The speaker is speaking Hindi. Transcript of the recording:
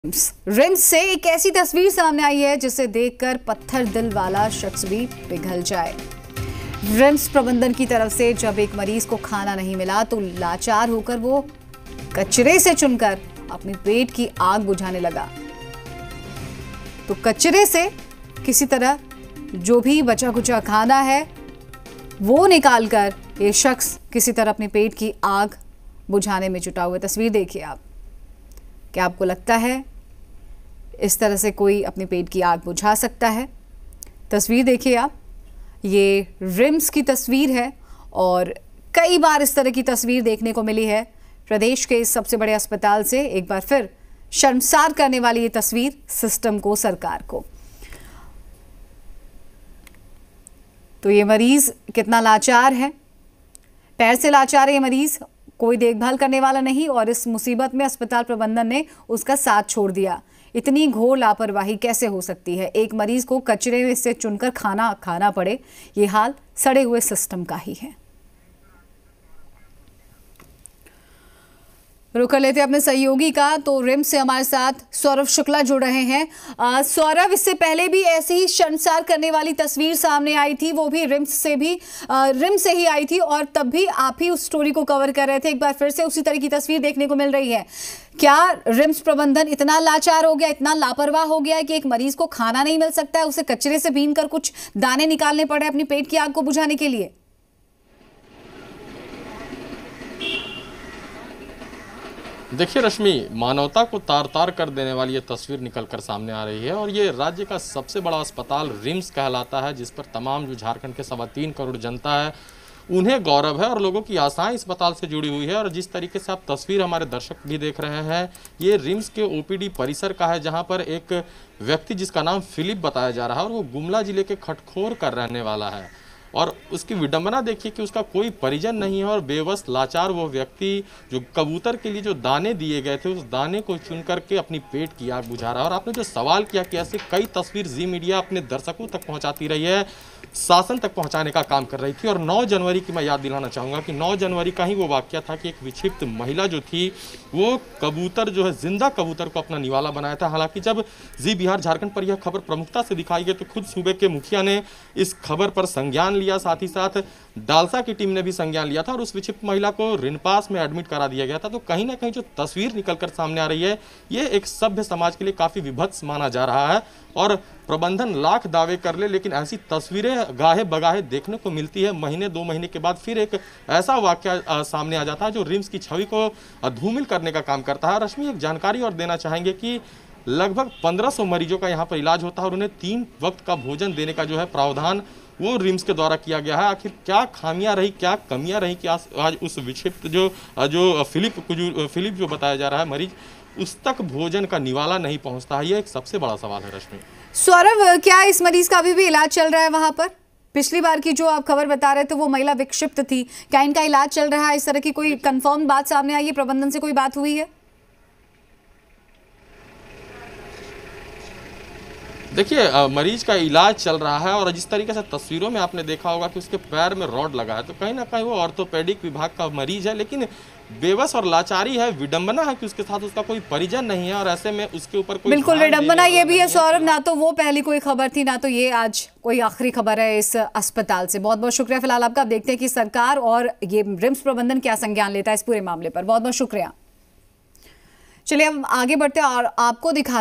रिम्स से एक ऐसी तस्वीर सामने आई है जिसे देखकर पत्थर दिल वाला शख्स भी पिघल जाए। रिम्स प्रबंधन की तरफ से जब एक मरीज को खाना नहीं मिला तो लाचार होकर वो कचरे से चुनकर अपने पेट की आग बुझाने लगा। तो कचरे से किसी तरह जो भी बचा कुचा खाना है वो निकालकर ये शख्स किसी तरह अपने पेट की आग बुझाने में जुटा हुआ। तस्वीर देखिए आप। क्या आपको लगता है इस तरह से कोई अपने पेट की आग बुझा सकता है? तस्वीर देखिए आप। ये रिम्स की तस्वीर है और कई बार इस तरह की तस्वीर देखने को मिली है। प्रदेश के इस सबसे बड़े अस्पताल से एक बार फिर शर्मसार करने वाली ये तस्वीर सिस्टम को, सरकार को। तो ये मरीज कितना लाचार है, पैर से लाचार है ये मरीज, कोई देखभाल करने वाला नहीं और इस मुसीबत में अस्पताल प्रबंधन ने उसका साथ छोड़ दिया। इतनी घोर लापरवाही कैसे हो सकती है? एक मरीज को कचरे में से चुनकर खाना खाना पड़े, ये हाल सड़े हुए सिस्टम का ही है। रुक कर लेते हैं अपने सहयोगी का। तो रिम्स से हमारे साथ सौरभ शुक्ला जुड़ रहे हैं। सौरभ, इससे पहले भी ऐसी ही शर्मसार करने वाली तस्वीर सामने आई थी, वो भी रिम्स से ही आई थी और तब भी आप ही उस स्टोरी को कवर कर रहे थे। एक बार फिर से उसी तरह की तस्वीर देखने को मिल रही है। क्या रिम्स प्रबंधन इतना लाचार हो गया, इतना लापरवाह हो गया है कि एक मरीज को खाना नहीं मिल सकता है, उसे कचरे से बीन कर कुछ दाने निकालने पड़े अपनी पेट की आग को बुझाने के लिए? देखिए रश्मि, मानवता को तार तार कर देने वाली ये तस्वीर निकल कर सामने आ रही है और ये राज्य का सबसे बड़ा अस्पताल रिम्स कहलाता है, जिस पर तमाम जो झारखंड के 3.25 करोड़ जनता है उन्हें गौरव है और लोगों की आशाएं इस अस्पताल से जुड़ी हुई है। और जिस तरीके से आप तस्वीर हमारे दर्शक भी देख रहे हैं, ये रिम्स के ओपीडी परिसर का है, जहां पर एक व्यक्ति जिसका नाम फिलिप बताया जा रहा है और वो गुमला जिले के खटखोर का रहने वाला है। और उसकी विडंबना देखिए कि उसका कोई परिजन नहीं है और बेबस लाचार वो व्यक्ति जो कबूतर के लिए जो दाने दिए गए थे उस दाने को चुन करके अपनी पेट की आग बुझा रहा है। और आपने जो सवाल किया कि ऐसे कई तस्वीर जी मीडिया अपने दर्शकों तक पहुंचाती रही है, शासन तक पहुंचाने का काम कर रही थी। और 9 जनवरी की मैं याद दिलाना चाहूँगा कि 9 जनवरी का ही वो वाकया था कि एक विक्षिप्त महिला जो थी वो कबूतर जो है, जिंदा कबूतर को अपना निवाला बनाया था। हालांकि जब जी बिहार झारखंड पर यह खबर प्रमुखता से दिखाई गई तो खुद सूबे के मुखिया ने इस खबर पर संज्ञान लिया, साथ ही साथ डालसा की टीम ने भी संज्ञान लिया था और उस विक्षिप्त महिला को रिनपास में एडमिट करा दिया गया था। तो कहीं ना कहीं जो तस्वीर निकलकर सामने आ रही है ये एक सभ्य समाज के लिए काफी विभत्स माना जा रहा है। और प्रबंधन लाख दावे कर ले, लेकिन ऐसी तस्वीरें गाहे बगाहे देखने को मिलती है। महीने 2 महीने के बाद फिर एक ऐसा वाकया सामने आ जाता है जो रिम्स की छवि को धूमिल करने का काम करता है। रश्मि, एक जानकारी और देना चाहेंगे कि लगभग 1500 मरीजों का यहाँ पर इलाज होता है और उन्हें 3 वक्त का भोजन देने का जो है प्रावधान वो रिम्स के द्वारा किया गया है। आखिर क्या खामियां रही, क्या कमियां रही कि आज उस विक्षिप्त जो फिलिप जो बताया जा रहा है मरीज, उस तक भोजन का निवाला नहीं पहुंचता है? यह एक सबसे बड़ा सवाल है। रश्मि, सौरभ, क्या इस मरीज का अभी भी इलाज चल रहा है वहां पर? पिछली बार की जो आप खबर बता रहे थे वो महिला विक्षिप्त थी, क्या इनका इलाज चल रहा है? इस तरह की कोई कंफर्म बात सामने आई है? प्रबंधन से कोई बात हुई है? देखिए, मरीज का इलाज चल रहा है और जिस तरीके से तस्वीरों में आपने देखा होगा कि उसके पैर में रॉड लगा है, तो कहीं ना कहीं वो ऑर्थोपेडिक विभाग का मरीज है। लेकिन बेबस और लाचारी है, विडंबना है कि उसके साथ उसका कोई परिजन नहीं है और ऐसे में उसके ऊपर कोई बिल्कुल विडंबना ये भी है सौरभ, ना तो वो पहली कोई खबर थी ना तो ये आज कोई आखिरी खबर है इस अस्पताल से। बहुत बहुत शुक्रिया फिलहाल आपका। आप देखते हैं कि सरकार और ये रिम्स प्रबंधन क्या संज्ञान लेता है इस पूरे मामले पर। बहुत बहुत शुक्रिया। चलिए हम आगे बढ़ते हैं और आपको दिखा